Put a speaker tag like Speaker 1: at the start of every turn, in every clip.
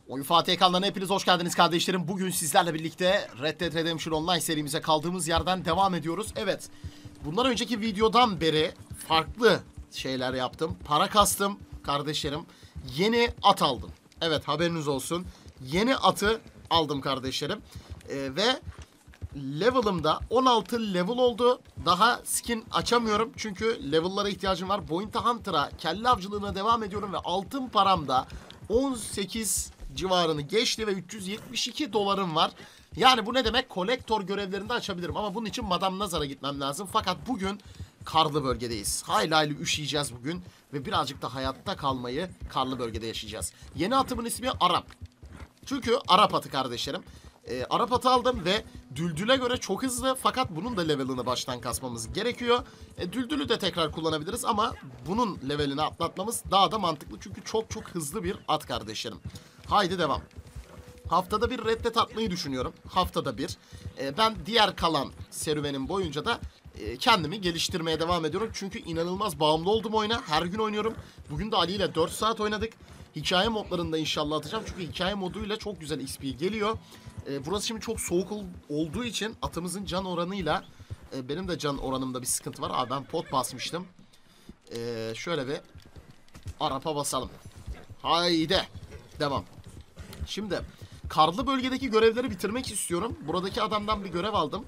Speaker 1: Oyun Fatih ekranlarına hepiniz hoş geldiniz kardeşlerim. Bugün sizlerle birlikte Red Dead Redemption Online serimize kaldığımız yerden devam ediyoruz. Evet, bundan önceki videodan beri farklı şeyler yaptım. Para kastım kardeşlerim. Yeni at aldım. Evet, haberiniz olsun. Yeni atı aldım kardeşlerim. Ve level'ımda 16 level oldu. Daha skin açamıyorum çünkü level'lara ihtiyacım var. Bounty Hunter'a, kelle avcılığına devam ediyorum ve altın paramda 18 civarını geçti ve 372 dolarım var. Yani bu ne demek? Kolektör görevlerinde açabilirim ama bunun için Madame Nazar'a gitmem lazım. Fakat bugün karlı bölgedeyiz. Hayli hayli üşüyeceğiz bugün ve birazcık da hayatta kalmayı karlı bölgede yaşayacağız. Yeni atımın ismi Arap. Çünkü Arap atı kardeşlerim. Arap atı aldım ve Düldül'e göre çok hızlı, fakat bunun da levelini baştan kasmamız gerekiyor. Düldül'ü de tekrar kullanabiliriz ama bunun levelini atlatmamız daha da mantıklı. Çünkü çok çok hızlı bir at kardeşlerim. Haydi devam. Haftada bir Red Dead atmayı düşünüyorum. Haftada bir. Ben diğer kalan serüvenim boyunca da kendimi geliştirmeye devam ediyorum. Çünkü inanılmaz bağımlı oldum oyuna. Her gün oynuyorum. Bugün de Ali ile 4 saat oynadık. Hikaye modlarında inşallah atacağım. Çünkü hikaye moduyla çok güzel XP geliyor. Burası şimdi çok soğuk olduğu için atımızın can oranıyla benim de can oranımda bir sıkıntı var. Abi ben pot basmıştım. Şöyle bir Arap'a basalım. Haydi. Devam. Şimdi karlı bölgedeki görevleri bitirmek istiyorum. Buradaki adamdan bir görev aldım.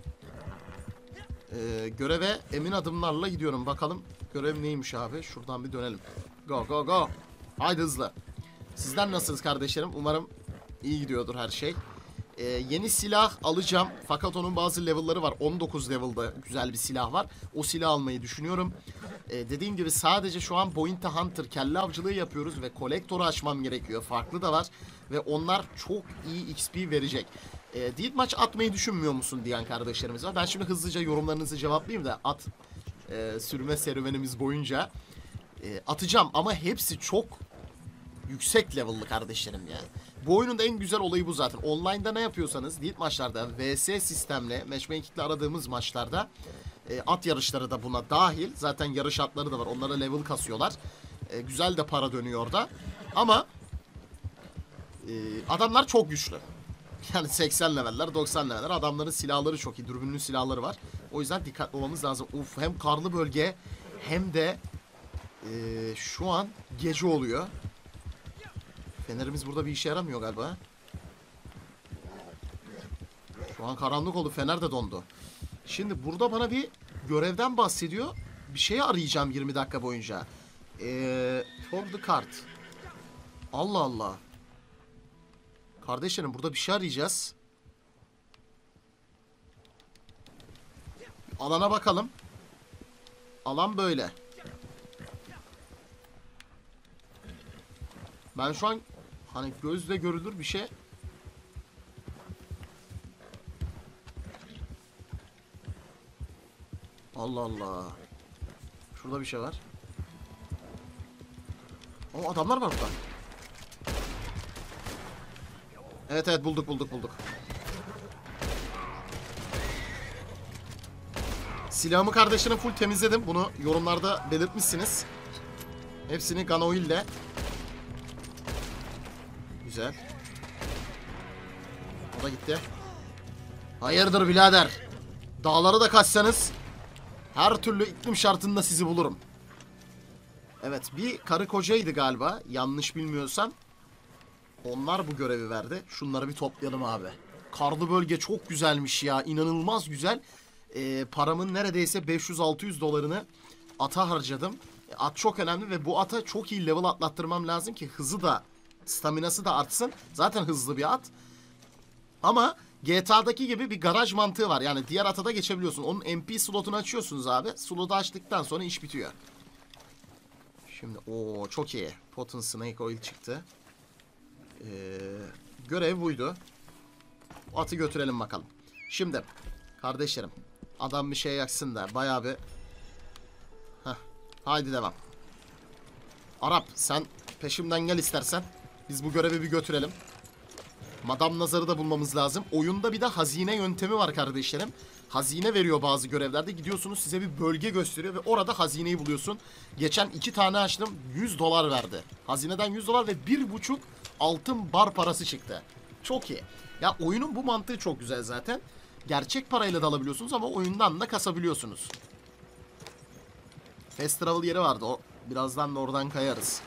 Speaker 1: Göreve emin adımlarla gidiyorum. Bakalım görev neymiş abi. Şuradan bir dönelim. Go go go. Haydi hızlı. Sizler nasılsınız kardeşlerim? Umarım iyi gidiyordur her şey. Yeni silah alacağım. Fakat onun bazı level'ları var. 19 level'da güzel bir silah var. O silahı almayı düşünüyorum. Dediğim gibi sadece şu an Bounty Hunter, kelle avcılığı yapıyoruz ve kolektörü açmam gerekiyor. Farklı da var. Ve onlar çok iyi XP verecek. Death maç atmayı düşünmüyor musun diyen kardeşlerimiz var. Ben şimdi hızlıca yorumlarınızı cevaplayayım da at sürme serüvenimiz boyunca atacağım. Ama hepsi çok yüksek level'lı kardeşlerim yani. Bu oyunun da en güzel olayı bu zaten. Online'da ne yapıyorsanız, Death maçlarda, VS sistemle, matchmaking'le aradığımız maçlarda at yarışları da buna dahil. Zaten yarış atları da var. Onlara level kasıyorlar. Güzel de para dönüyor orada. Ama adamlar çok güçlü. Yani 80 leveller, 90 leveller. Adamların silahları çok iyi. Dürbünlü silahları var. O yüzden dikkatli olmamız lazım. Uf, hem karlı bölge hem de şu an gece oluyor. Fenerimiz burada bir işe yaramıyor galiba. Şu an karanlık oldu. Fener de dondu. Şimdi burada bana bir görevden bahsediyor. Bir şey arayacağım 20 dakika boyunca. For the card. Allah Allah. Kardeşlerim burada bir şey arayacağız. Alana bakalım. Alan böyle. Ben şu an hani gözle görülür bir şey. Allah Allah. Şurada bir şey var. O adamlar var burada. Evet evet, bulduk. Silahımı kardeşine full temizledim. Bunu yorumlarda belirtmişsiniz. Hepsini gun oil ile. Güzel. O da gitti. Hayırdır birader? Dağları da kaçsanız her türlü iklim şartında sizi bulurum. Evet, bir karı kocaydı galiba. Yanlış bilmiyorsam. Onlar bu görevi verdi. Şunları bir toplayalım abi. Karlı bölge çok güzelmiş ya. İnanılmaz güzel. Paramın neredeyse 500-600 dolarını ata harcadım. At çok önemli ve bu ata çok iyi level atlattırmam lazım ki hızı da, staminası da artsın. Zaten hızlı bir at. Ama GTA'daki gibi bir garaj mantığı var. Yani diğer ata da geçebiliyorsun. Onun MP slotunu açıyorsunuz abi. Slotu açtıktan sonra iş bitiyor. Şimdi o çok iyi. Potent Snake Oil çıktı. Görev buydu. O atı götürelim bakalım. Şimdi kardeşlerim, adam bir şey yaksın da bayağı bir. Haydi devam. Arap, sen peşimden gel istersen. Biz bu görevi bir götürelim. Madame Nazar'ı da bulmamız lazım. Oyunda bir de hazine yöntemi var kardeşlerim. Hazine veriyor bazı görevlerde. Gidiyorsunuz, size bir bölge gösteriyor ve orada hazineyi buluyorsun. Geçen 2 tane açtım, 100 dolar verdi. Hazineden 100 dolar ve 1,5 altın bar parası çıktı. Çok iyi. Ya oyunun bu mantığı çok güzel zaten. Gerçek parayla da alabiliyorsunuz ama oyundan da kasabiliyorsunuz. Fast travel yeri vardı. O birazdan da oradan kayarız.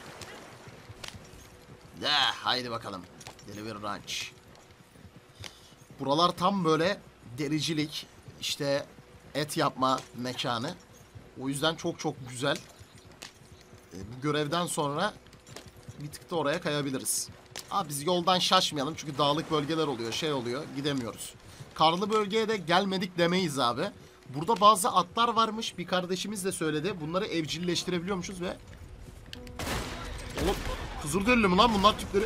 Speaker 1: Haydi bakalım. Delivery Ranch. Buralar tam böyle dericilik, işte et yapma mekanı. O yüzden çok çok güzel. Bu görevden sonra bir tık da oraya kayabiliriz. Biz yoldan şaşmayalım çünkü dağlık bölgeler oluyor, şey oluyor, gidemiyoruz. Karlı bölgeye de gelmedik demeyiz abi. Burada bazı atlar varmış, bir kardeşimiz de söyledi. Bunları evcilleştirebiliyormuşuz ve... Oğlum Kızılderili mi lan bunlar tipleri?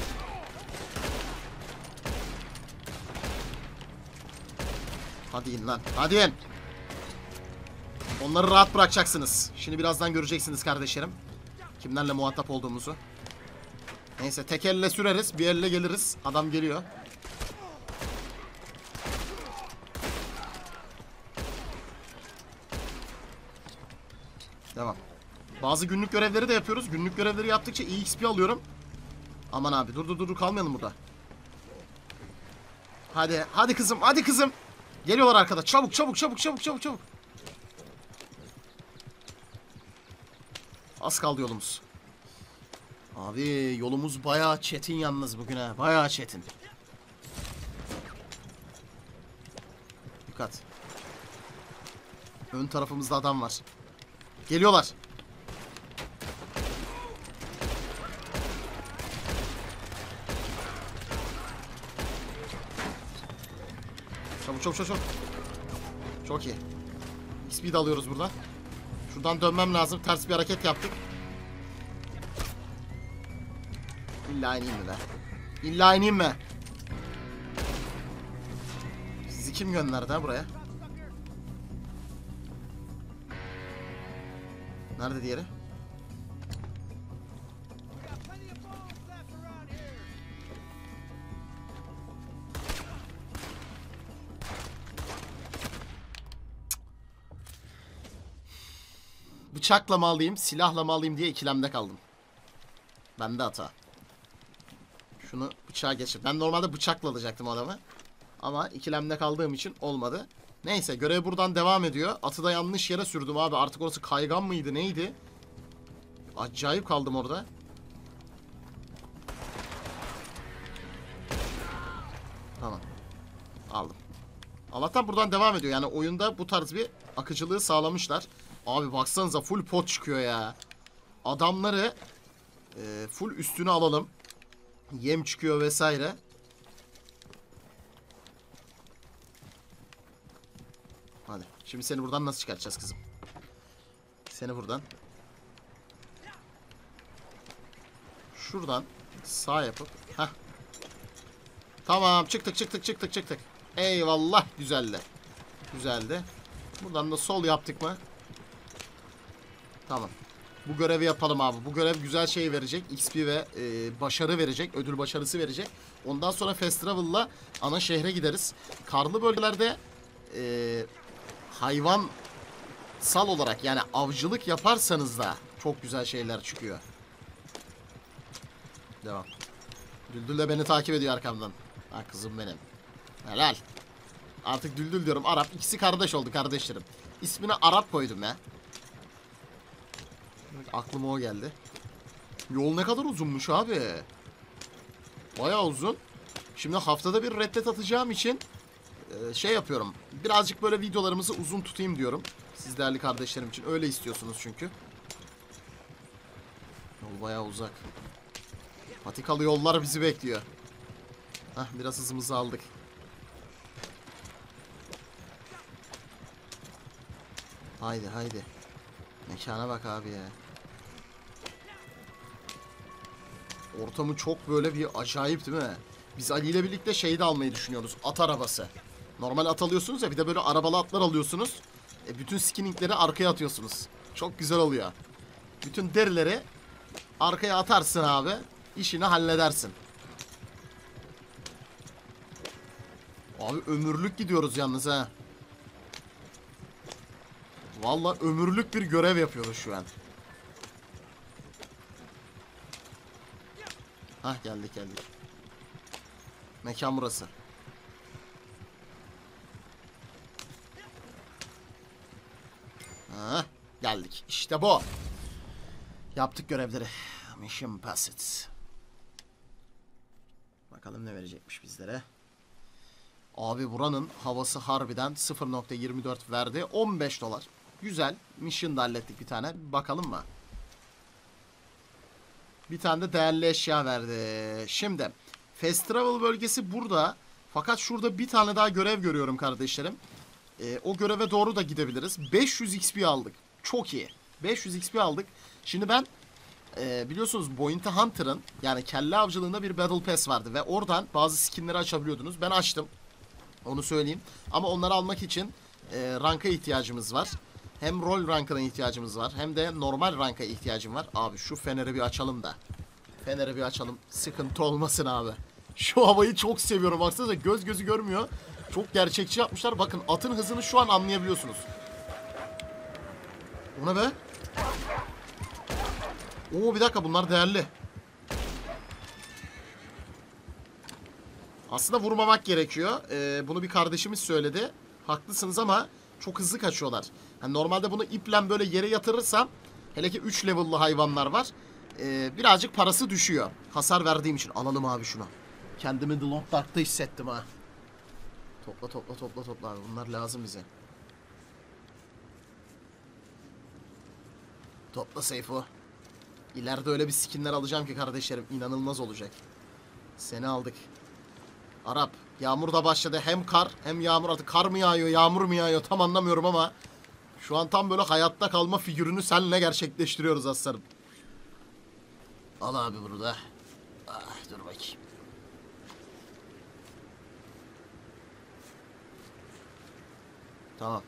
Speaker 1: Hadi in lan, hadi in. Onları rahat bırakacaksınız. Şimdi birazdan göreceksiniz kardeşlerim. Kimlerle muhatap olduğumuzu. Neyse tek elle süreriz, bir elle geliriz. Adam geliyor. Devam. Bazı günlük görevleri de yapıyoruz. Günlük görevleri yaptıkça iyi XP alıyorum. Aman abi dur kalmayalım burada. Hadi kızım, hadi kızım. Geliyorlar arkada. Çabuk. Az kaldı yolumuz. Abi yolumuz bayağı çetin yalnız bugün ha. Bayağı çetin. Dikkat. Ön tarafımızda adam var. Geliyorlar. Çabuk. Çok iyi. XP de alıyoruz buradan. Şuradan dönmem lazım. Ters bir hareket yaptık. İlla ineyim mi be? İlla ineyim mi? Sizi kim gönderdi ha buraya? Nerede diğeri? Bıçakla mı alayım, silahla mı alayım diye ikilemde kaldım. Bende hata. Şunu bıçağa geçir. Ben normalde bıçakla alacaktım adamı. Ama ikilemde kaldığım için olmadı. Neyse görev buradan devam ediyor. Atı da yanlış yere sürdüm abi. Artık orası kaygan mıydı neydi? Acayip kaldım orada. Tamam. Aldım. Allah'tan buradan devam ediyor. Yani oyunda bu tarz bir akıcılığı sağlamışlar. Abi baksanıza full pot çıkıyor ya. Adamları full üstüne alalım. Yem çıkıyor vesaire. Hadi. Şimdi seni buradan nasıl çıkartacağız kızım? Seni buradan. Şuradan sağ yapıp. Heh. Tamam çıktık. Eyvallah güzeldi. Güzeldi. Buradan da sol yaptık mı? Tamam. Bu görevi yapalım abi. Bu görev güzel şey verecek. XP ve başarı verecek. Ödül başarısı verecek. Ondan sonra Fast Travel'la ana şehre gideriz. Karlı bölgelerde hayvansal olarak yani avcılık yaparsanız da çok güzel şeyler çıkıyor. Devam. Düldül de beni takip ediyor arkamdan. Ha kızım benim. Helal. Artık Düldül diyorum. Arap. İkisi kardeş oldu kardeşlerim. İsmini Arap koydum ya. Aklıma o geldi. Yol ne kadar uzunmuş abi. Bayağı uzun. Şimdi haftada bir Red Dead atacağım için şey yapıyorum. Birazcık böyle videolarımızı uzun tutayım diyorum. Siz değerli kardeşlerim için. Öyle istiyorsunuz çünkü. Yol bayağı uzak. Patikalı yollar bizi bekliyor. Hah biraz hızımızı aldık. Haydi. Mekana bak abi ya. Ortamı çok böyle bir acayip değil mi? Biz Ali ile birlikte şeyi de almayı düşünüyoruz. At arabası. Normal at alıyorsunuz ya bir de böyle arabalı atlar alıyorsunuz. Bütün skinningleri arkaya atıyorsunuz. Çok güzel oluyor. Bütün derileri arkaya atarsın abi. İşini halledersin. Abi ömürlük gidiyoruz yalnız ha. Vallahi ömürlük bir görev yapıyoruz şu an. Hah, geldik. Mekan burası. Hah, geldik. İşte bu. Yaptık görevleri. Mission passed. Bakalım ne verecekmiş bizlere. Abi buranın havası harbiden 0.24 verdi. 15 dolar. Güzel. Mission da hallettik bir tane. Bakalım mı? Bir tane de değerli eşya verdi. Şimdi Fast Travel bölgesi burada. Fakat şurada bir tane daha görev görüyorum kardeşlerim. O göreve doğru da gidebiliriz. 500 XP aldık. Çok iyi. 500 XP aldık. Şimdi ben biliyorsunuz Bounty Hunter'ın yani kelle avcılığında bir Battle Pass vardı. Ve oradan bazı skinleri açabiliyordunuz. Ben açtım. Onu söyleyeyim. Ama onları almak için ranka ihtiyacımız var. Hem rol rankına ihtiyacımız var. Hem de normal ranka ihtiyacım var. Abi şu feneri bir açalım da. Feneri bir açalım. Sıkıntı olmasın abi. Şu havayı çok seviyorum. Baksanıza göz gözü görmüyor. Çok gerçekçi yapmışlar. Bakın atın hızını şu an anlayabiliyorsunuz. O ne be? Oo, bir dakika, bunlar değerli. Aslında vurmamak gerekiyor. Bunu bir kardeşimiz söyledi. Haklısınız ama çok hızlı kaçıyorlar. Yani normalde bunu iple böyle yere yatırırsam, hele ki 3 level'lı hayvanlar var, birazcık parası düşüyor. Hasar verdiğim için. Alalım abi şunu. Kendimi The Long Dark'ta hissettim ha. Topla abi. Bunlar lazım bize. Topla Seyfo. İleride öyle bir skinler alacağım ki kardeşlerim, inanılmaz olacak. Seni aldık. Arap. Yağmur da başladı. Hem kar hem yağmur. Artık kar mı yağıyor, yağmur mu yağıyor tam anlamıyorum ama şu an tam böyle hayatta kalma figürünü seninle gerçekleştiriyoruz aslanım. Al abi burada. Ah, dur bakayım. Tamam.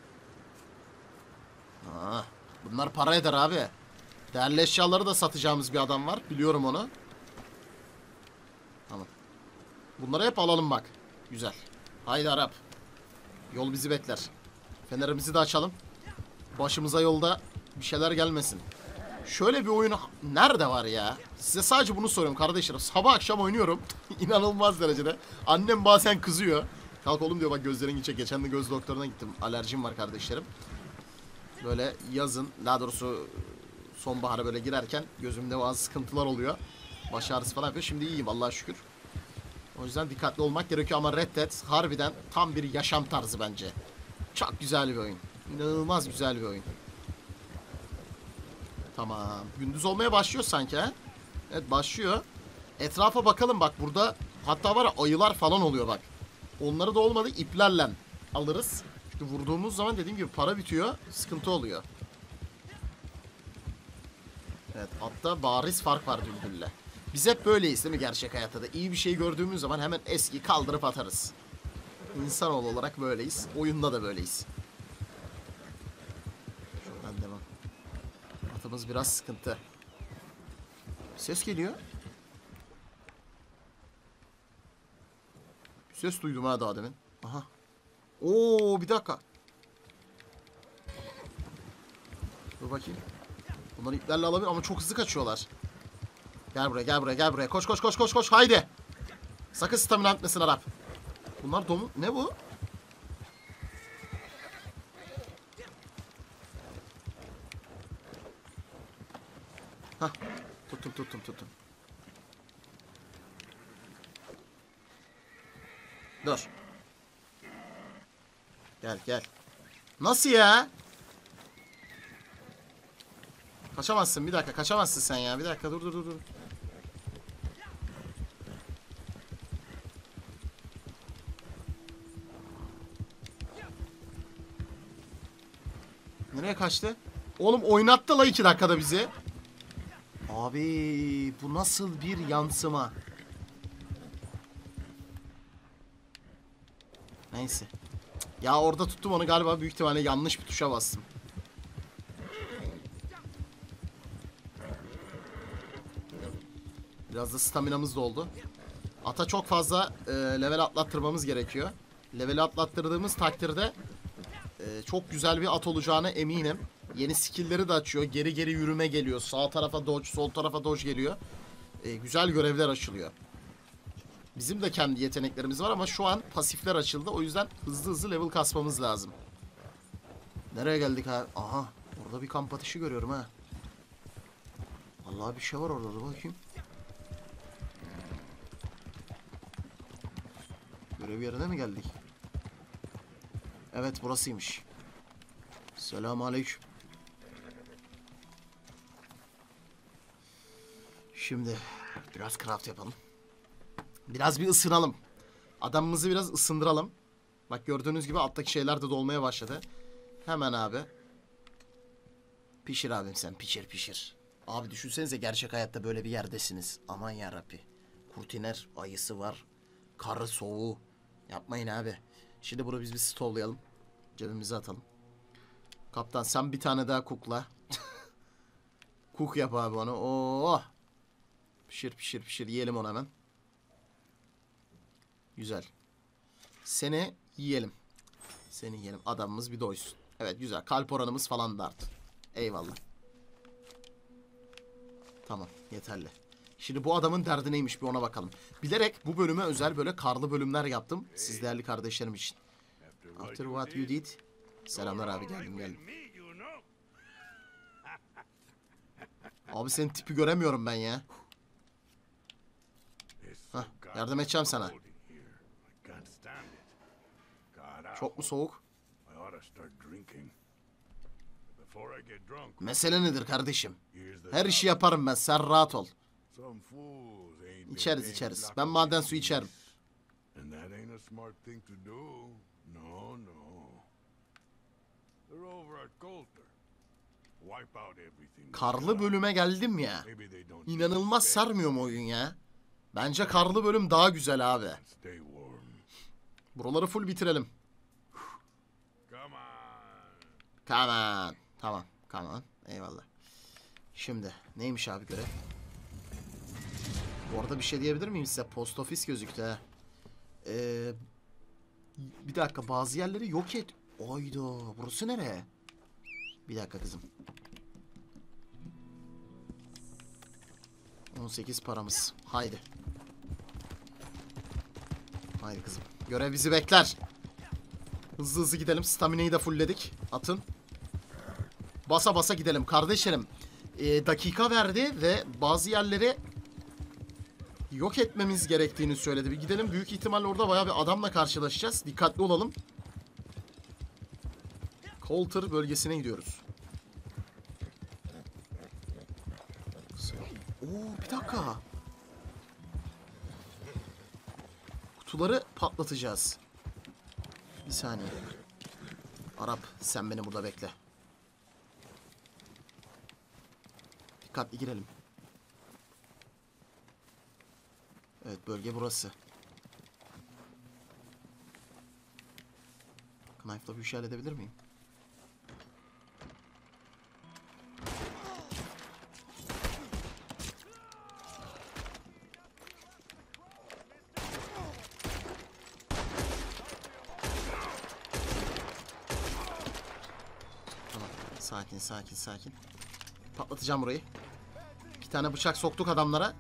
Speaker 1: Ah, bunlar para eder abi. Değerli eşyaları da satacağımız bir adam var. Biliyorum onu. Tamam. Bunları hep alalım bak. Güzel. Haydi Arap. Yol bizi bekler. Fenerimizi de açalım. Başımıza yolda bir şeyler gelmesin. Şöyle bir oyun nerede var ya? Size sadece bunu soruyorum kardeşlerim. Sabah akşam oynuyorum. İnanılmaz derecede. Annem bazen kızıyor. Kalk oğlum diyor, bak gözlerin gidecek. Geçen de göz doktoruna gittim. Alerjim var kardeşlerim. Böyle yazın, daha doğrusu sonbahara böyle girerken gözümde bazı sıkıntılar oluyor. Baş ağrısı falan yapıyor. Şimdi iyiyim Allah'a şükür. O yüzden dikkatli olmak gerekiyor ama Red Dead harbiden tam bir yaşam tarzı bence. Çok güzel bir oyun. İnanılmaz güzel bir oyun. Tamam. Gündüz olmaya başlıyor sanki ha? Evet, başlıyor. Etrafa bakalım bak, burada hatta var ya, ayılar falan oluyor bak. Onları da olmadı iplerle alırız. Çünkü vurduğumuz zaman dediğim gibi para bitiyor. Sıkıntı oluyor. Evet, hatta bariz fark var Düldül'le. Biz hep böyleyiz değil mi gerçek hayatta da? İyi bir şey gördüğümüz zaman hemen eski kaldırıp atarız. İnsanoğlu olarak böyleyiz. Oyunda da böyleyiz. Şuradan devam. Atımız biraz sıkıntı. Ses geliyor. Ses duydum ha daha demin. Aha. Oo, bir dakika. Dur bakayım. Bunları iplerle alabilir ama çok hızlı kaçıyorlar. Gel buraya. Koş. Haydi. Sakın stamina bitmesin Arap. Bunlar domuz. Ne bu? Hah. Tuttum. Dur. Gel. Nasıl ya? Kaçamazsın, bir dakika, kaçamazsın sen ya. Bir dakika, dur. Nereye kaçtı? Oğlum oynattı la 2 dakikada bizi. Abi bu nasıl bir yansıma? Neyse. Ya orada tuttum onu galiba, büyük ihtimalle yanlış bir tuşa bastım. Biraz da staminamız doldu. Ata çok fazla level atlattırmamız gerekiyor. Level atlattırdığımız takdirde çok güzel bir at olacağına eminim. Yeni skill'leri de açıyor. Geri yürüme geliyor. Sağ tarafa dodge, sol tarafa dodge geliyor. güzel görevler açılıyor. Bizim de kendi yeteneklerimiz var ama şu an pasifler açıldı. O yüzden hızlı hızlı level kasmamız lazım. Nereye geldik abi? Aha, orada bir kamp ateşi görüyorum ha. Vallahi bir şey var orada, dur bakayım. Görev yerine mi geldik? Evet, burasıymış. Selamünaleyküm. Şimdi biraz craft yapalım. Biraz bir ısınalım. Adamımızı biraz ısındıralım. Bak gördüğünüz gibi alttaki şeyler de dolmaya başladı. Hemen abi. Pişir abim sen, pişir. Abi düşünsenize gerçek hayatta böyle bir yerdesiniz. Aman yarabbi. Kurtiner ayısı var. Karı soğuğu. Yapmayın abi. Şimdi bunu biz bir stovlayalım. Cebimize atalım. Kaptan sen bir tane daha kukla. Kuk yap abi onu. Oo. Pişir. Yiyelim onu hemen. Güzel. Seni yiyelim. Adamımız bir doysun. Evet güzel. Kalp oranımız falan da arttı. Eyvallah. Tamam yeterli. Şimdi bu adamın derdi neymiş bir ona bakalım. Bilerek bu bölüme özel böyle karlı bölümler yaptım. Siz değerli kardeşlerim için. After what you did. Selamlar abi, geldim. Abi senin tipi göremiyorum ben ya. Hah, yardım edeceğim sana. Çok mu soğuk? Mesele nedir kardeşim? Her işi yaparım ben, sen rahat ol. İçeriz. Ben maden suyu içerim. Karlı bölüme geldim ya. İnanılmaz sarmıyor mu oyun ya? Bence karlı bölüm daha güzel abi. Buraları full bitirelim. Come on. Tamam. Eyvallah. Şimdi neymiş abi görev? Bu arada bir şey diyebilir miyim size? Post ofis gözüktü ha. Bir dakika, bazı yerleri yok et. Oydo, burası nereye? Bir dakika kızım. 18 paramız. Haydi kızım. Görev bizi bekler. Hızlı gidelim. Stamina'yı da fullledik. Atın. Basa gidelim. Kardeşlerim. Dakika verdi ve bazı yerleri yok etmemiz gerektiğini söyledi. Bir gidelim. Büyük ihtimalle orada bayağı bir adamla karşılaşacağız. Dikkatli olalım. Coulter bölgesine gidiyoruz. Oo, bir dakika. Kutuları patlatacağız. Bir saniye. Arap sen beni burada bekle. Dikkatli girelim. Evet, bölge burası. Knife'la bir şey halledebilir miyim? Tamam. Sakin. Patlatacağım burayı. 2 tane bıçak soktuk adamlara.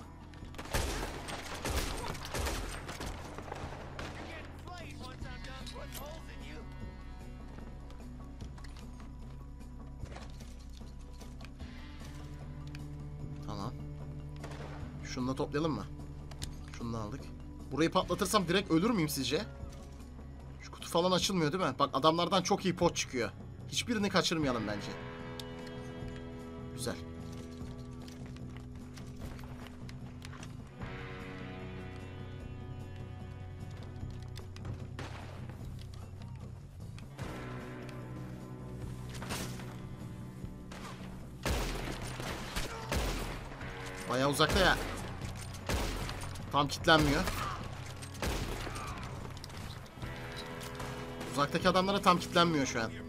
Speaker 1: Tamam. Şunu da toplayalım mı? Şunu da aldık. Burayı patlatırsam direkt ölür müyüm sizce? Şu kutu falan açılmıyor değil mi? Bak adamlardan çok iyi pot çıkıyor. Hiçbirini kaçırmayalım bence. Güzel. Bayağı uzakta ya. Tam kilitlenmiyor. Uzaktaki adamlara tam kilitlenmiyor şu an.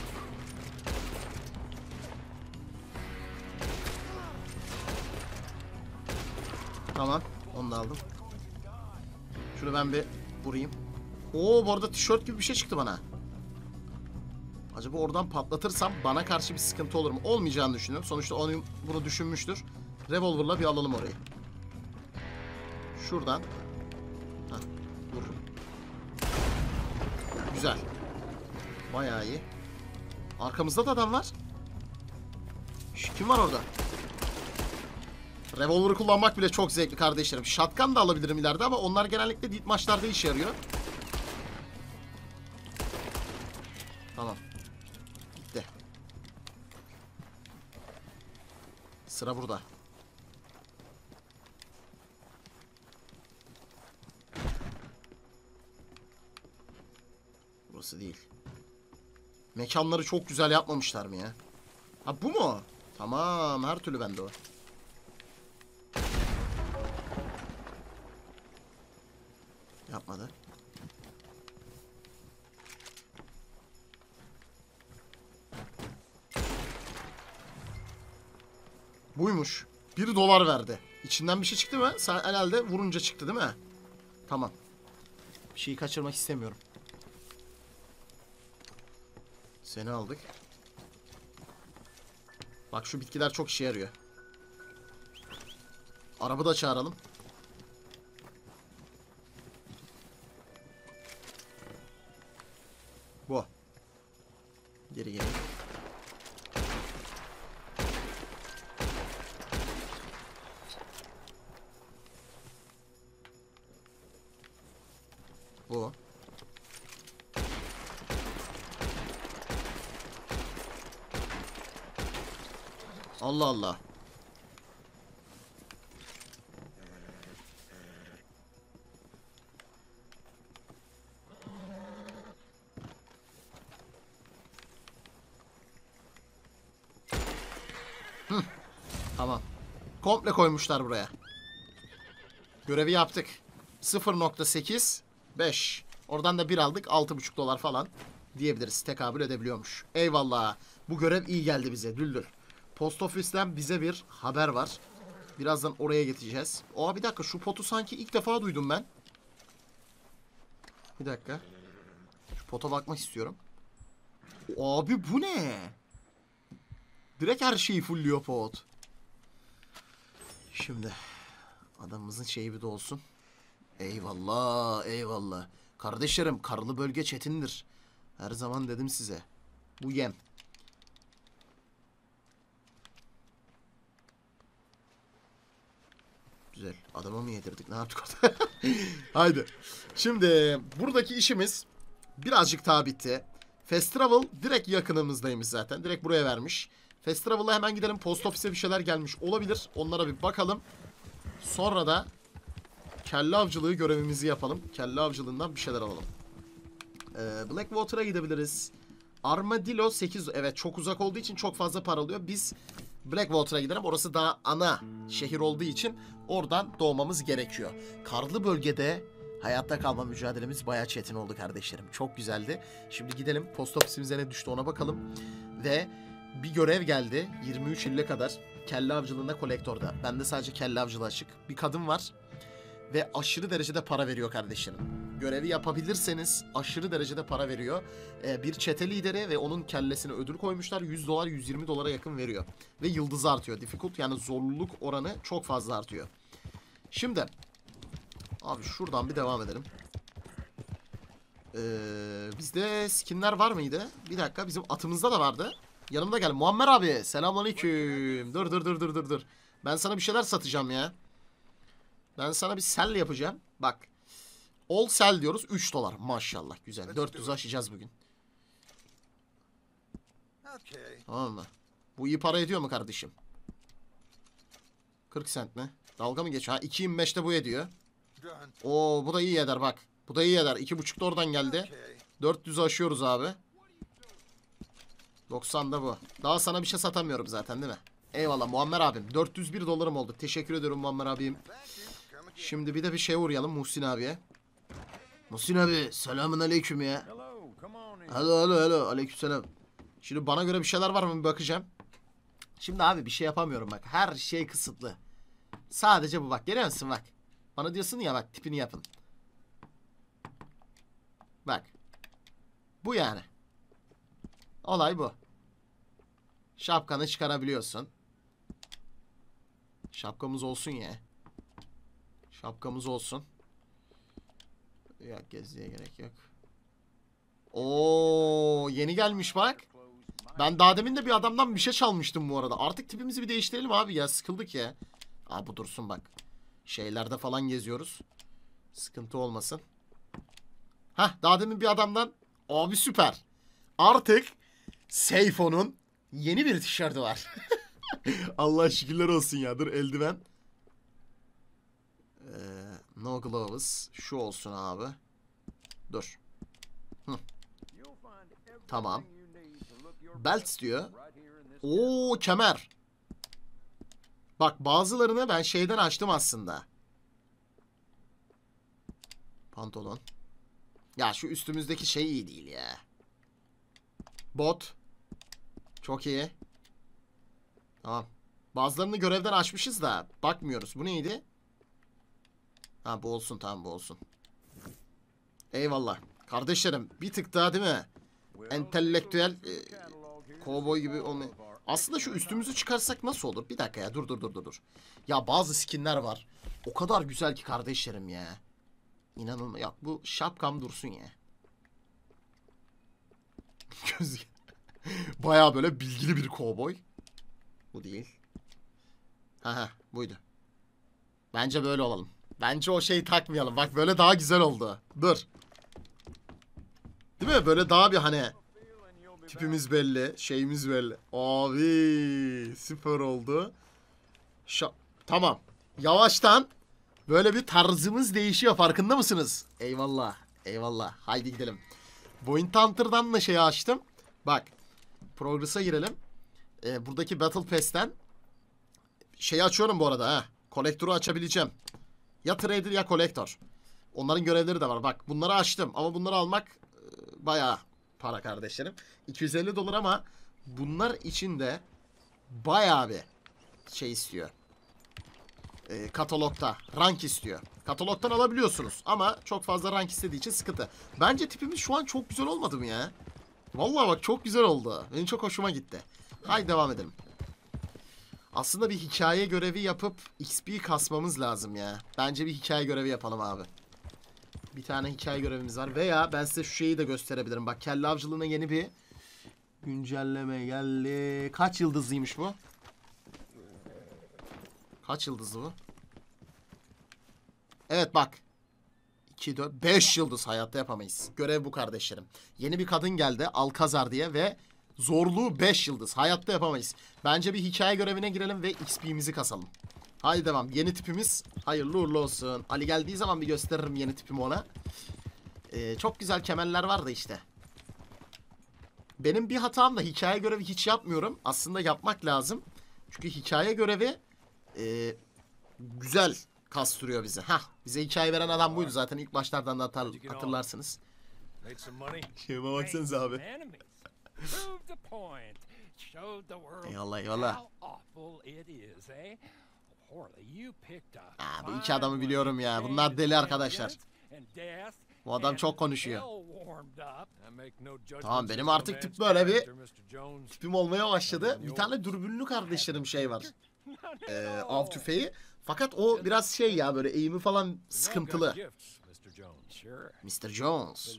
Speaker 1: Tamam. Onu da aldım. Şunu ben bir vurayım. Oo, bu arada tişört gibi bir şey çıktı bana. Acaba oradan patlatırsam bana karşı bir sıkıntı olur mu? Olmayacağını düşünüyorum. Sonuçta onu bunu düşünmüştür. Revolver'la bir alalım orayı. Şuradan. Hah, vururum. Güzel. Bayağı iyi. Arkamızda da adam var. Kim var orada? Revolver'ı kullanmak bile çok zevkli kardeşlerim. Shotgun da alabilirim ileride ama onlar genellikle deep maçlarda işe yarıyor. Tamam. Gitti. Sıra burada. Burası değil. Mekanları çok güzel yapmamışlar mı ya? Ha bu mu? Tamam, her türlü bende o. Yapmadı. Buymuş. 1 dolar verdi. İçinden bir şey çıktı mı? Sen herhalde vurunca çıktı değil mi? Tamam. Bir şeyi kaçırmak istemiyorum. Seni aldık. Bak şu bitkiler çok işe yarıyor. Arabı da çağıralım. Bu. Geri geri. Bu. Allah Allah. Tamam. Komple koymuşlar buraya. Görevi yaptık. 0.8 5. Oradan da 1 aldık. 6,5 dolar falan diyebiliriz. Tekabül edebiliyormuş. Eyvallah. Bu görev iyi geldi bize. Düldül. Post Office'ten bize bir haber var. Birazdan oraya geçeceğiz. Oha bir dakika. Şu potu sanki ilk defa duydum ben. Bir dakika. Şu pota bakmak istiyorum. Abi bu ne? Direkt her şeyi fullüyor pot. Şimdi adamımızın şeyi bir de olsun. Eyvallah, eyvallah. Kardeşlerim, karlı bölge çetindir. Her zaman dedim size. Bu yem. Güzel. Adama mı yedirdik? Ne yaptık orada? Haydi. Şimdi buradaki işimiz birazcık daha bitti. Fast Travel direkt yakınımızdaymış zaten. Direkt buraya vermiş. Fast Travel'a hemen gidelim. Post Office'e bir şeyler gelmiş olabilir. Onlara bir bakalım. Sonra da kelle avcılığı görevimizi yapalım. Kelle avcılığından bir şeyler alalım. Blackwater'a gidebiliriz. Armadillo 8. Evet, çok uzak olduğu için çok fazla para alıyor. Biz Blackwater'a gidelim. Orası daha ana şehir olduğu için oradan doğmamız gerekiyor. Karlı bölgede hayatta kalma mücadelemiz bayağı çetin oldu kardeşlerim. Çok güzeldi. Şimdi gidelim. Post ofisimize ne düştü ona bakalım. Ve bir görev geldi. 23 ile kadar. Kelle avcılığında kolektörde. Bende sadece kelle avcılığı açık. Bir kadın var. Ve aşırı derecede para veriyor kardeşlerim. Görevi yapabilirseniz aşırı derecede para veriyor. Bir çete lideri ve onun kellesine ödül koymuşlar. 100 dolar 120 dolara yakın veriyor. Ve yıldızı artıyor. Difficult yani zorluluk oranı çok fazla artıyor. Şimdi abi şuradan bir devam edelim. Bizde skinler var mıydı? Bir dakika, bizim atımızda da vardı. Yanımda gel. Muammer abi. Selamünaleyküm. Dur. Ben sana bir şeyler satacağım ya. Ben sana bir sell yapacağım. Bak. All sell diyoruz. 3 dolar. Maşallah. Güzel. 400 aşacağız bugün. Tamam mı? Bu iyi para ediyor mu kardeşim? 40 cent mi? Dalga mı geçiyor? Ha 2.25'te bu ediyor. Oo bu da iyi eder bak. Bu da iyi eder. 2.5'da oradan geldi. 400'ü aşıyoruz abi. 90'da bu. Daha sana bir şey satamıyorum zaten değil mi? Eyvallah Muammer abim. 401 dolarım oldu. Teşekkür ediyorum Muammer abim. Şimdi bir de bir şeye uğrayalım Muhsin abiye. Muhsin abi selamun aleyküm ya. Hello aleykümselam. Şimdi bana göre bir şeyler var mı bir bakacağım. Şimdi abi bir şey yapamıyorum bak. Her şey kısıtlı. Sadece bu bak. Görüyor musun bak. Bana diyorsun ya bak tipini yapın. Bak. Bu yani. Olay bu. Şapkanı çıkarabiliyorsun. Şapkamız olsun ya. Şapkamız olsun. Yok, gezdiğe gerek yok. Oo, yeni gelmiş bak. Ben daha demin de bir adamdan bir şey çalmıştım bu arada. Artık tipimizi bir değiştirelim abi ya. Sıkıldık ya. Aa, bu dursun bak. Şeylerde falan geziyoruz. Sıkıntı olmasın. Hah, daha demin bir adamdan. Abi süper. Artık Seyfo'nun yeni bir tişörtü var. Allah şükürler olsun ya. Dur, eldiven. No gloves. Şu olsun abi. Dur. Hı. Tamam. Belt diyor. Oo, kemer. Bak, bazılarını ben şeyden açtım aslında. Pantolon. Ya şu üstümüzdeki şey iyi değil ya. Bot. Çok iyi. Tamam. Bazılarını görevden açmışız da bakmıyoruz. Bu neydi? Ha, bu olsun, tamam, bu olsun. Eyvallah. Kardeşlerim, bir tık daha değil mi? Entelektüel kovboy gibi olmuyor. Aslında şu üstümüzü çıkarsak nasıl olur? Bir dakika ya, dur. Ya bazı skinler var. O kadar güzel ki kardeşlerim ya. İnanılmaz. Ya bu şapkam dursun ya. Göz. Baya böyle bilgili bir kovboy. Bu değil. Ha, buydu. Bence böyle olalım. Bence o şeyi takmayalım. Bak, böyle daha güzel oldu. Dur. Değil mi? Böyle daha bir hani tipimiz belli, şeyimiz belli. Abi süper oldu. Tamam. Yavaştan böyle bir tarzımız değişiyor. Farkında mısınız? Eyvallah. Eyvallah. Haydi gidelim. Point Hunter'dan da şeyi açtım. Bak. Progress'a girelim. Buradaki Battle Pass'ten şeyi açıyorum bu arada ha. Kolektörü açabileceğim. Ya Trader ya Kolektör. Onların görevleri de var. Bak, bunları açtım ama bunları almak bayağı para kardeşlerim. 250 dolar ama bunlar için de bayağı bir şey istiyor. Katalogda rank istiyor. Katalogdan alabiliyorsunuz ama çok fazla rank istediği için sıkıntı. Bence tipimiz şu an çok güzel olmadı mı ya? Vallahi bak, çok güzel oldu. Benim çok hoşuma gitti. Haydi devam edelim. Aslında bir hikaye görevi yapıp XP kasmamız lazım ya. Bence bir hikaye görevi yapalım abi. Bir tane hikaye görevimiz var. Veya ben size şu şeyi de gösterebilirim. Bak, kelle avcılığına yeni bir güncelleme geldi. Kaç yıldızlıymış bu? Kaç yıldızlı bu? Evet bak. 2, 4, 5 yıldız hayatta yapamayız. Görev bu kardeşlerim. Yeni bir kadın geldi. Alkazar diye ve zorluğu 5 yıldız. Hayatta yapamayız. Bence bir hikaye görevine girelim ve XP'mizi kasalım. Haydi devam. Yeni tipimiz hayırlı uğurlu olsun. Ali geldiği zaman bir gösteririm yeni tipimi ona. Çok güzel kemerler var da işte. Benim bir hatam da hikaye görevi hiç yapmıyorum. Aslında yapmak lazım. Çünkü hikaye görevi güzel kastırıyor bizi. Hah, bize hikaye veren adam buydu zaten. İlk başlardan da hatırlarsınız. Şeye baksanıza abi. Eyvallah eyvallah. Bu iki adamı biliyorum ya. Bunlar deli arkadaşlar. Bu adam çok konuşuyor. Tamam, benim artık tip böyle bir tipim olmaya başladı. Bir tane dürbünlü kardeşlerim şey var. Av tüfeği. Fakat o biraz şey ya, böyle eğimi falan sıkıntılı. Mr. Jones.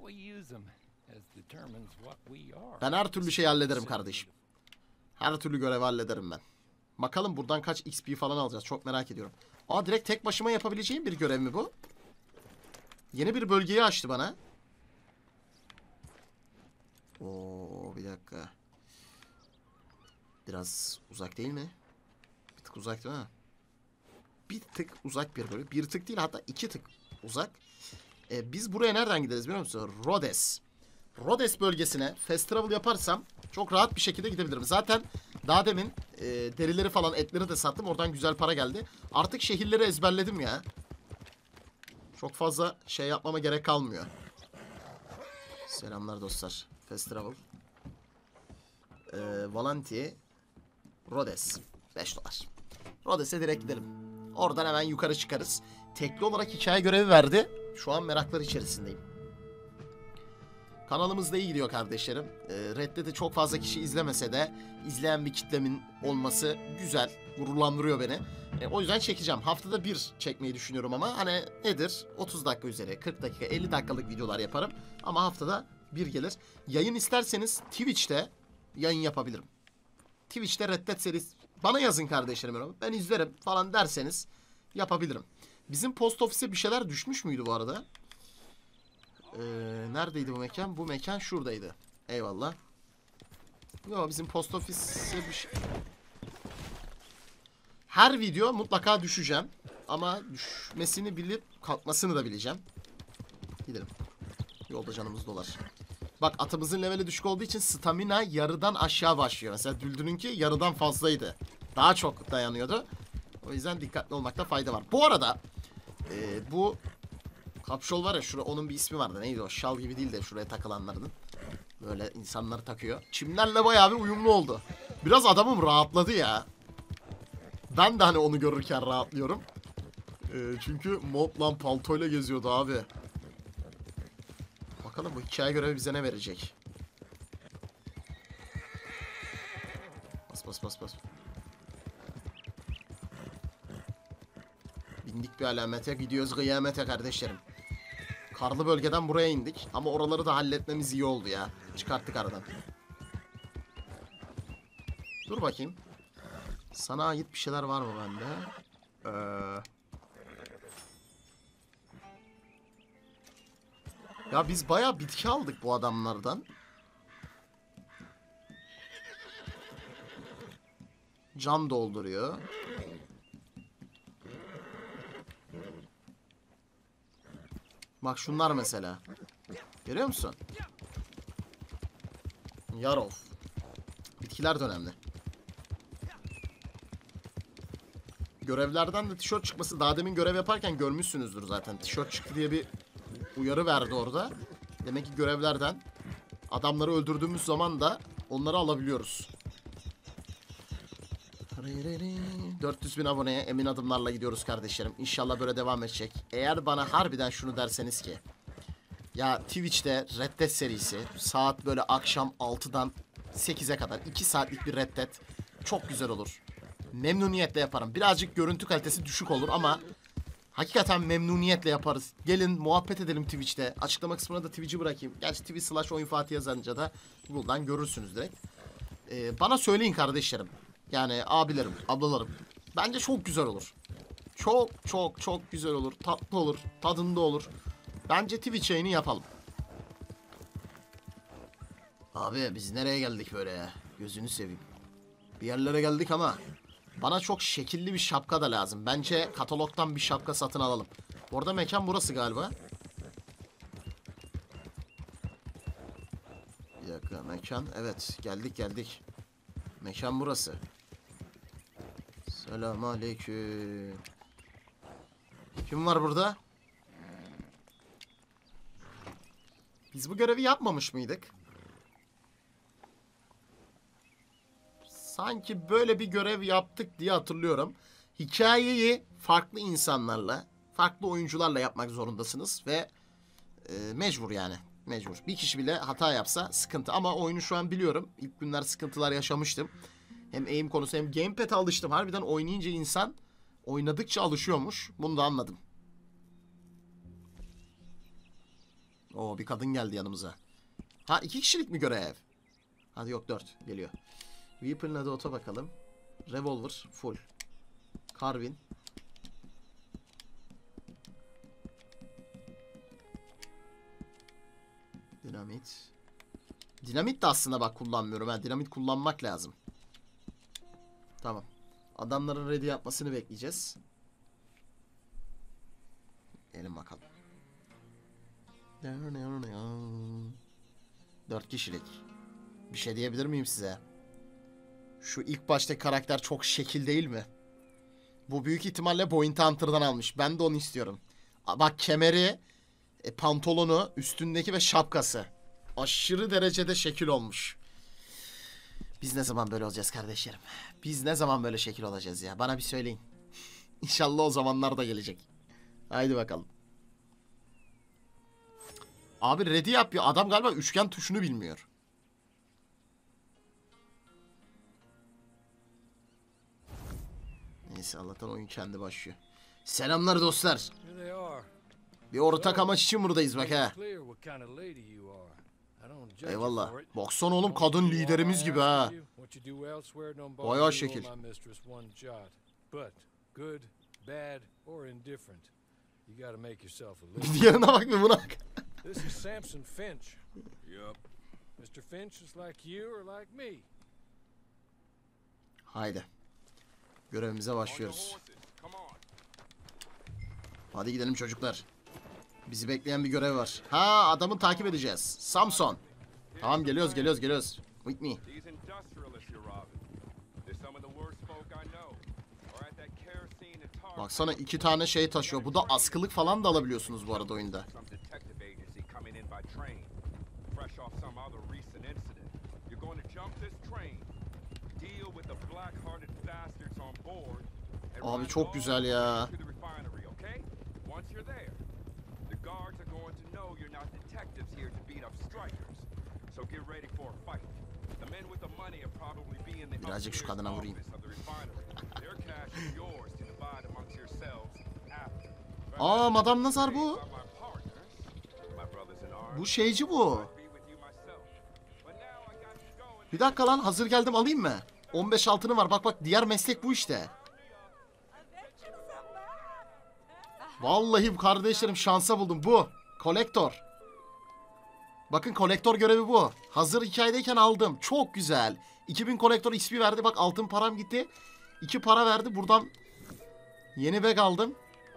Speaker 1: Ben her türlü şey hallederim kardeşim. Her türlü görevi hallederim ben. Bakalım buradan kaç XP falan alacağız. Çok merak ediyorum. Aa, direkt tek başıma yapabileceğim bir görev mi bu? Yeni bir bölgeyi açtı bana. Oo, bir dakika. Biraz uzak değil mi? Bir tık uzak değil mi? Bir tık uzak bir bölge. Bir tık değil, hatta 2 tık uzak. Biz buraya nereden gideriz biliyor musun? Rhodes. Rhodes bölgesine fast travel yaparsam çok rahat bir şekilde gidebilirim. Zaten daha demin derileri falan, etleri de sattım. Oradan güzel para geldi. Artık şehirleri ezberledim ya. Çok fazla şey yapmama gerek kalmıyor. Selamlar dostlar. Fast travel. Valanti. Rhodes. 5 dolar. Rhodes'e direkt gidelim. Oradan hemen yukarı çıkarız. Tekli olarak hikaye görevi verdi. Şu an meraklar içerisindeyim. Kanalımız da iyi gidiyor kardeşlerim. Red Dead'i çok fazla kişi izlemese de izleyen bir kitlemin olması güzel. Gururlandırıyor beni. O yüzden çekeceğim. Haftada bir çekmeyi düşünüyorum ama hani nedir? 30 dakika üzeri, 40 dakika, 50 dakikalık videolar yaparım. Ama haftada bir gelir. Yayın isterseniz Twitch'te yayın yapabilirim. Twitch'te Red Dead serisi bana yazın kardeşlerim. Ben izlerim falan derseniz yapabilirim. Bizim post ofise bir şeyler düşmüş müydü bu arada? Neredeydi bu mekan? Bu mekan şuradaydı. Eyvallah. Yok, bizim post ofise bir şey... Her video mutlaka düşeceğim. Ama düşmesini bilip kalkmasını da bileceğim. Gidelim. Yolda canımız dolar. Bak, atımızın leveli düşük olduğu için stamina yarıdan aşağı başlıyor. Mesela Düldül'ünki yarıdan fazlaydı. Daha çok dayanıyordu. O yüzden dikkatli olmakta fayda var. Bu arada bu kapşol var ya, şurada onun bir ismi vardı. Neydi o? Şal gibi değil de şuraya takılanlardan. Böyle insanları takıyor. Çimlerle bayağı bir uyumlu oldu. Biraz adamım rahatladı ya. Ben de hani onu görürken rahatlıyorum. Çünkü montla paltoyla geziyordu abi. Bakalım bu hikaye görevi bize ne verecek? Bas bas bas bas. Bindik bir alamete, gidiyoruz kıyamete kardeşlerim. Karlı bölgeden buraya indik ama oraları da halletmemiz iyi oldu ya. Çıkarttık aradan. Dur bakayım. Sana ait bir şeyler var mı bende? Ya biz bayağı bitki aldık bu adamlardan. Can dolduruyor. Bak şunlar mesela. Görüyor musun? Yarov. Bitkiler de önemli. Görevlerden de tişört çıkması. Daha demin görev yaparken görmüşsünüzdür zaten. Tişört çıktı diye bir uyarı verdi orada. Demek ki görevlerden adamları öldürdüğümüz zaman da onları alabiliyoruz. 400.000 aboneye emin adımlarla gidiyoruz kardeşlerim. İnşallah böyle devam edecek. Eğer bana harbiden şunu derseniz ki ya Twitch'te Red Dead serisi saat böyle akşam 6'dan 8'e kadar 2 saatlik bir Red Dead çok güzel olur. Memnuniyetle yaparım. Birazcık görüntü kalitesi düşük olur ama hakikaten memnuniyetle yaparız. Gelin muhabbet edelim Twitch'te. Açıklama kısmına da Twitch'i bırakayım. Gerçi twitch/oyunfatih yazınca da Google'dan görürsünüz direkt. Bana söyleyin kardeşlerim. Yani abilerim, ablalarım. Bence çok güzel olur. Çok çok çok güzel olur. Tatlı olur. Tadında olur. Bence Twitch yayını yapalım. Abi biz nereye geldik böyle ya? Gözünü seveyim. Bir yerlere geldik ama bana çok şekilli bir şapka da lazım. Bence katalogdan bir şapka satın alalım. Bu arada mekan burası galiba. Bir dakika, mekan. Evet, geldik. Mekan burası. Selamünaleyküm. Kim var burada? Biz bu görevi yapmamış mıydık? Sanki böyle bir görev yaptık diye hatırlıyorum. Hikayeyi farklı insanlarla, farklı oyuncularla yapmak zorundasınız ve mecbur yani. Mecbur. Bir kişi bile hata yapsa sıkıntı. Ama oyunu şu an biliyorum. İlk günler sıkıntılar yaşamıştım. Hem aim konusu hem gamepad'e alıştım. Harbiden oynayınca insan oynadıkça alışıyormuş. Bunu da anladım. Oo, bir kadın geldi yanımıza. Ha, 2 kişilik mi görev? Hadi yok, 4 geliyor. Weapon'la da ota bakalım. Revolver full. Carbine. Dinamit. Dinamit de aslında bak kullanmıyorum. Ha, dinamit kullanmak lazım. Tamam. Adamların ready yapmasını bekleyeceğiz. Gelin bakalım. 4 kişilik. Bir şey diyebilir miyim size? Şu ilk baştaki karakter çok şekil değil mi? Bu büyük ihtimalle Bounty Hunter'dan almış. Ben de onu istiyorum. Bak, kemeri, pantolonu, üstündeki ve şapkası. Aşırı derecede şekil olmuş. Biz ne zaman böyle olacağız kardeşlerim? Biz ne zaman böyle şekil olacağız ya? Bana bir söyleyin. İnşallah o zamanlar da gelecek. Haydi bakalım. Abi ready yap ya. Adam galiba üçgen tuşunu bilmiyor. Neyse Allah'tan oyun kendi başlıyor. Selamlar dostlar. Bir ortak amaç için buradayız bak ha. Eyvallah. Baksana oğlum kadın liderimiz gibi ha. Bayağı şekil. Diğerine bak bir buna bak. Haydi. Görevimize başlıyoruz. Hadi gidelim çocuklar. Bizi bekleyen bir görev var. Ha, adamı takip edeceğiz. Samson. Tamam, geliyoruz. With me. Baksana 2 tane şey taşıyor. Bu da askılık falan da alabiliyorsunuz bu arada oyunda. Abi çok güzel ya. Birazcık şu kadına vurayım. Aa, Madame Nazar bu. Bu şeyci bu. Bir dakika lan, hazır geldim, alayım mı? 15 altını var, bak diğer meslek bu işte. Vallahi kardeşlerim şansa buldum, bu. Kolektör. Bakın kolektör görevi bu. Hazır hikayedeyken aldım. Çok güzel. 2000 kolektör XP verdi. Bak altın param gitti. 2 para verdi. Buradan yeni bag aldım.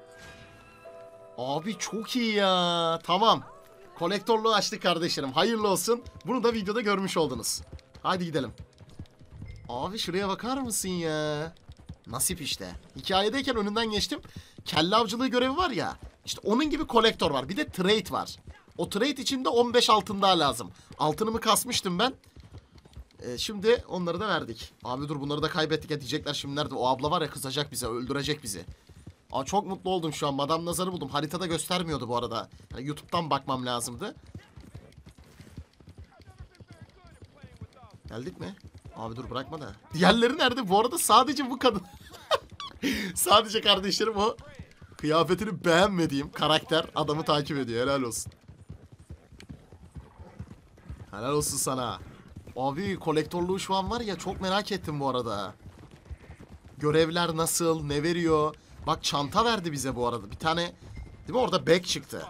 Speaker 1: Abi çok iyi ya. Tamam. Kolektörlüğü açtık kardeşlerim. Hayırlı olsun. Bunu da videoda görmüş oldunuz. Hadi gidelim. Abi şuraya bakar mısın ya? Nasip işte. Hikayedeyken önünden geçtim. Kelle avcılığı görevi var ya. İşte onun gibi kolektör var. Bir de trade var. O trade için de 15 altın daha lazım. Altınımı kasmıştım ben. Şimdi onları da verdik. Abi dur, bunları da kaybettik diyecekler şimdi nerede? O abla var ya, kızacak bize, öldürecek bizi. Aa, çok mutlu oldum şu an. Madame Nazar'ı buldum. Haritada göstermiyordu bu arada. Yani YouTube'dan bakmam lazımdı. Geldik mi? Abi dur, bırakma da. Diğerleri nerede? Bu arada sadece bu kadın. Sadece kardeşlerim o kıyafetini beğenmediğim karakter adamı takip ediyor. Helal olsun. Helal olsun sana. Abi kolektörlüğü şu an var ya, çok merak ettim bu arada. Görevler nasıl? Ne veriyor? Bak çanta verdi bize bu arada. Bir tane değil mi, orada bag çıktı.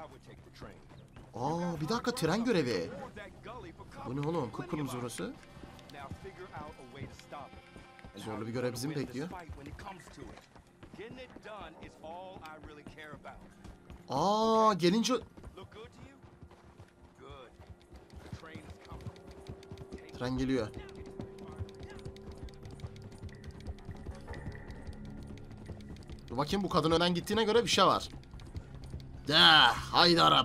Speaker 1: Aa, bir dakika, tren görevi. Bu ne oğlum? Kıpkırmızı burası. Zorlu bir görev bizi mi bekliyor? Aa, gelince... Tren geliyor. Dur bakayım, bu kadın önden gittiğine göre bir şey var. De, haydi Arap.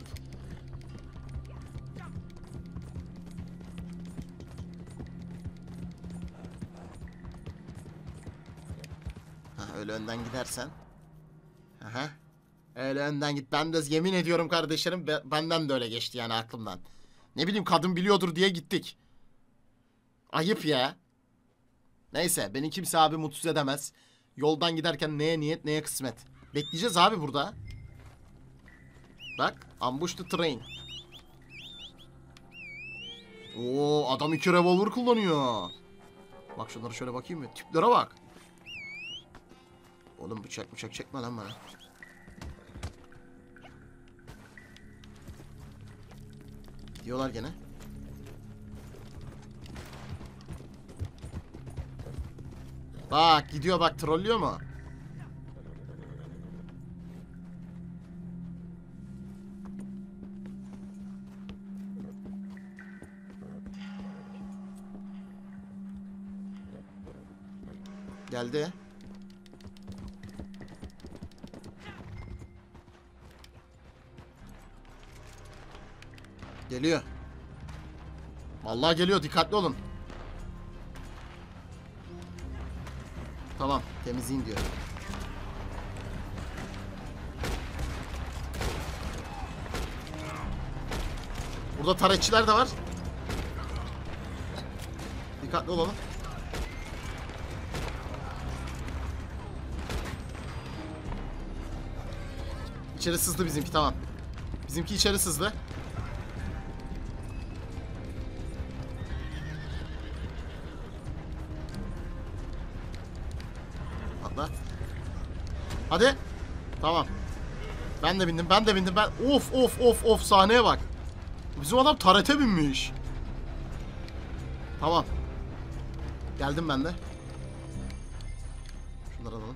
Speaker 1: Öyle önden gidersen. Aha. Öyle önden git. Ben de yemin ediyorum kardeşlerim, benden de öyle geçti yani aklımdan. Ne bileyim, kadın biliyordur diye gittik. Ayıp ya. Neyse, beni kimse abi mutsuz edemez. Yoldan giderken neye niyet neye kısmet. Bekleyeceğiz abi burada. Bak, ambush the train. Oo, adam 2 revolver kullanıyor. Bak şunlara şöyle bakayım mı? Tiplere bak. Oğlum bıçak çekme lan bana. Diyorlar gene. Bak gidiyor, bak trollüyor mu? Geldi. Geliyor. Vallahi geliyor, dikkatli olun. Tamam, temizleyin diyor. Burada taretçiler de var. Dikkatli olalım. İçeri sızdı bizimki, tamam. Bizimki içeri sızdı. Atla. Hadi. Tamam. Ben de bindim, ben de bindim. Of of of of, sahneye bak. Bizim adam tarete binmiş. Tamam. Geldim ben de. Şunları alalım.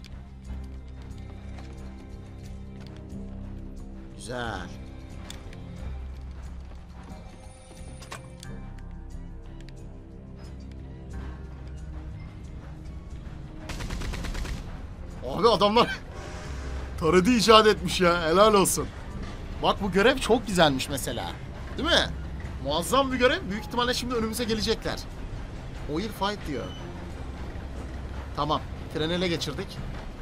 Speaker 1: Güzel. Abi adamlar tareti icat etmiş ya. Helal olsun. Bak bu görev çok güzelmiş mesela. Değil mi? Muazzam bir görev. Büyük ihtimalle şimdi önümüze gelecekler. Oil fight diyor. Tamam. Treni ele geçirdik.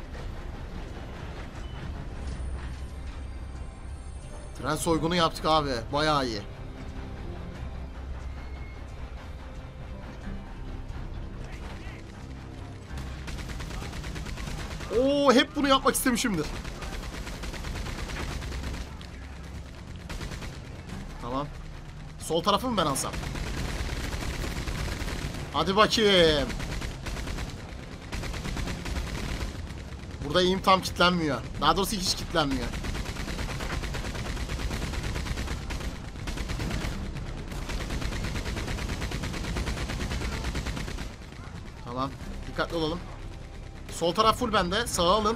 Speaker 1: Tren soygunu yaptık abi. Bayağı iyi. Oo, hep bunu yapmak istemişimdir. Tamam. Sol tarafı mı ben alsam? Hadi bakayım. Burada eğim tam kilitlenmiyor. Daha doğrusu hiç kilitlenmiyor. Tamam. Dikkatli olalım. Sol taraf full bende. Sağa alın.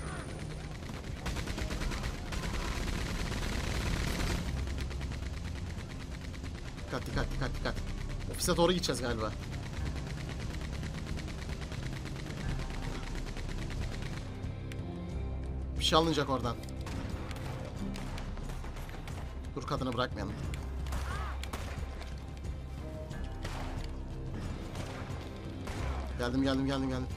Speaker 1: Dikkat dikkat dikkat dikkat. Ofise doğru gideceğiz galiba. Bir şey alınacak oradan. Dur, kadını bırakmayalım. Geldim geldim geldim geldim.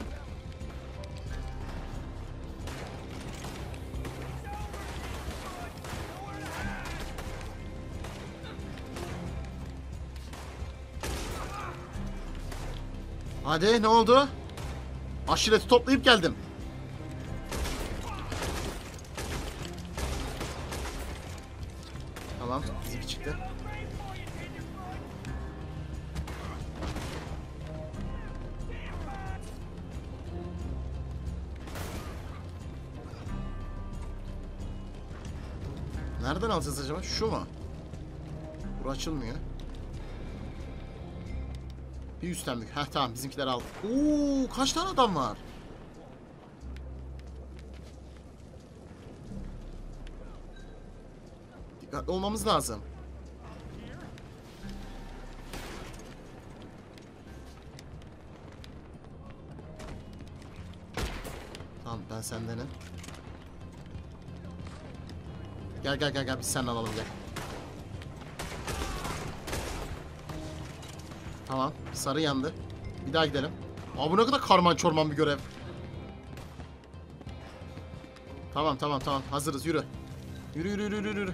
Speaker 1: Hadi, ne oldu? Aşireti toplayıp geldim. Tamam, bizimki çıktı. Nereden alacağız acaba? Şu mu? Bura açılmıyor. Bir üstten büyük. Heh, tamam, bizimkiler aldı. Oo, kaç tane adam var? Dikkatli olmamız lazım. Tamam, ben sendenim. Gel gel gel gel, biz seninle alalım, gel. Tamam, sarı yandı. Bir daha gidelim. Aa, bu ne kadar karman çorman bir görev. Tamam tamam tamam, hazırız, yürü. Yürü yürü yürü yürü.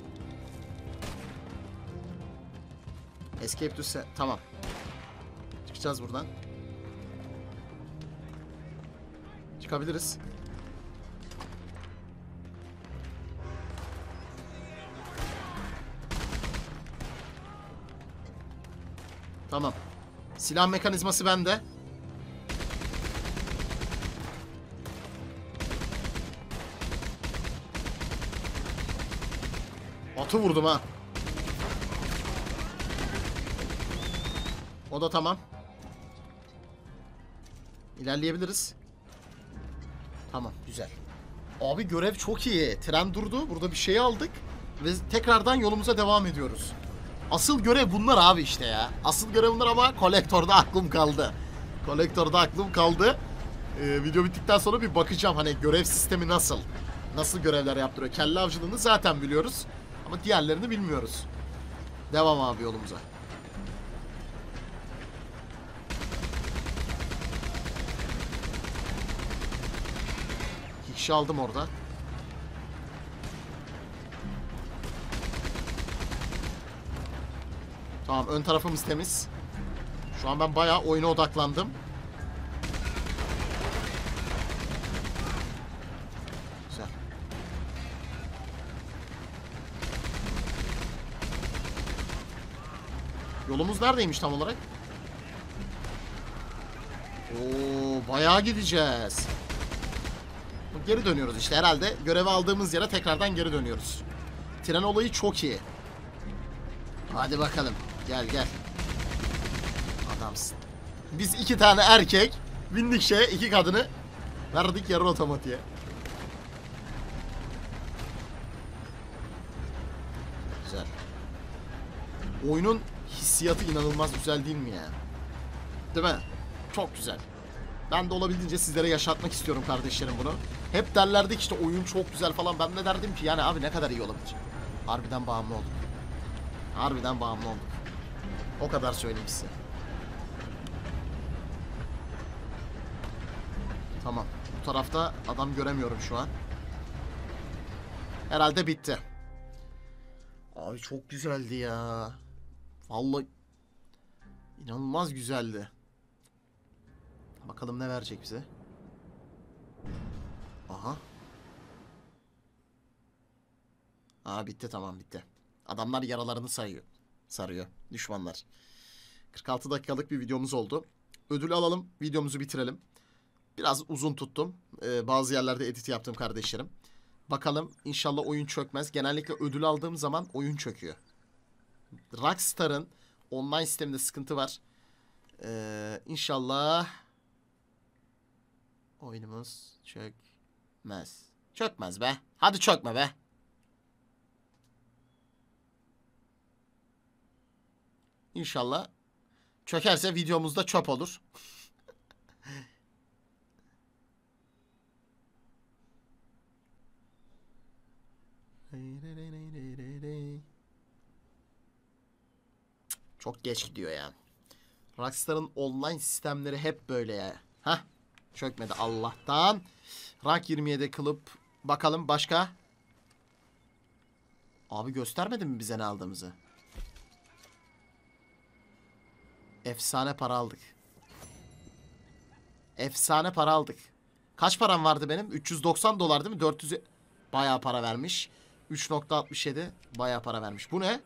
Speaker 1: Escape to set. Tamam. Çıkacağız buradan. Çıkabiliriz. Tamam. Silah mekanizması bende. Atı vurdum ha. O da tamam. İlerleyebiliriz. Tamam, güzel. Abi görev çok iyi. Tren durdu. Burada bir şey aldık. Ve tekrardan yolumuza devam ediyoruz. Asıl görev bunlar abi işte ya. Asıl görev bunlar ama kolektörde aklım kaldı. Kolektörde aklım kaldı. Video bittikten sonra bir bakacağım hani görev sistemi nasıl. Nasıl görevler yaptırıyor. Kelle avcılığını zaten biliyoruz. Ama diğerlerini bilmiyoruz. Devam abi yolumuza. İki kişi aldım orada. Tamam, ön tarafımız temiz. Şu an ben bayağı oyuna odaklandım. Güzel. Yolumuz neredeymiş tam olarak? Oo, bayağı gideceğiz. Geri dönüyoruz işte herhalde. Görevi aldığımız yere tekrardan geri dönüyoruz. Tren olayı çok iyi. Hadi bakalım. Gel gel. Adamsın. Biz 2 tane erkek bindik şeye, 2 kadını verdik yarı otomatiğe. Güzel. Oyunun hissiyatı inanılmaz güzel değil mi ya? Değil mi? Çok güzel. Ben de olabildiğince sizlere yaşatmak istiyorum kardeşlerim bunu. Hep derlerdi ki işte oyun çok güzel falan. Ben de derdim ki yani abi ne kadar iyi olabilir. Harbiden bağımlı olduk. Harbiden bağımlı olduk. O kadar söyleyeyim size. Tamam. Bu tarafta adam göremiyorum şu an. Herhalde bitti. Abi çok güzeldi ya. Vallahi inanılmaz güzeldi. Bakalım ne verecek bize. Aha. Aa, bitti, tamam, bitti. Adamlar yaralarını sarıyor düşmanlar. 46 dakikalık bir videomuz oldu. Ödülü alalım, videomuzu bitirelim. Biraz uzun tuttum. Bazı yerlerde edit yaptım kardeşlerim. Bakalım, inşallah oyun çökmez. Genellikle ödül aldığım zaman oyun çöküyor. Rockstar'ın online sisteminde sıkıntı var. İnşallah oyunumuz çökmez. Çökmez be. Hadi çökme be. İnşallah çökerse videomuzda çöp olur. Çok geç gidiyor ya. Rockstar'ın online sistemleri hep böyle ya. Hah. Çökmedi Allah'tan. Rank 27 kılıp bakalım başka. Abi göstermedi mi bize ne aldığımızı? Efsane para aldık. Efsane para aldık. Kaç param vardı benim? 390 dolar değil mi? 400 bayağı para vermiş. 3.67 bayağı para vermiş. Bu ne?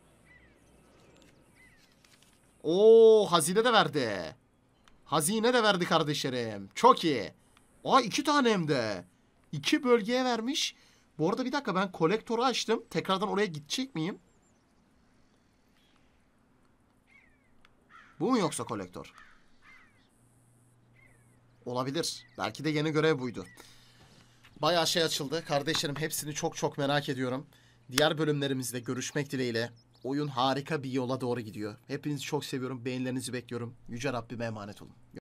Speaker 1: Oo, hazine de verdi. Hazine de verdi kardeşlerim. Çok iyi. Aa, 2 tane hem de. 2 bölgeye vermiş. Bu arada bir dakika, ben kolektörü açtım. Tekrardan oraya gidecek miyim? Bu mu yoksa kolektör? Olabilir. Belki de yeni görev buydu. Bayağı şey açıldı. Kardeşlerim, hepsini çok çok merak ediyorum. Diğer bölümlerimizde görüşmek dileğiyle. Oyun harika bir yola doğru gidiyor. Hepinizi çok seviyorum. Beğenilerinizi bekliyorum. Yüce Rabbime emanet olun.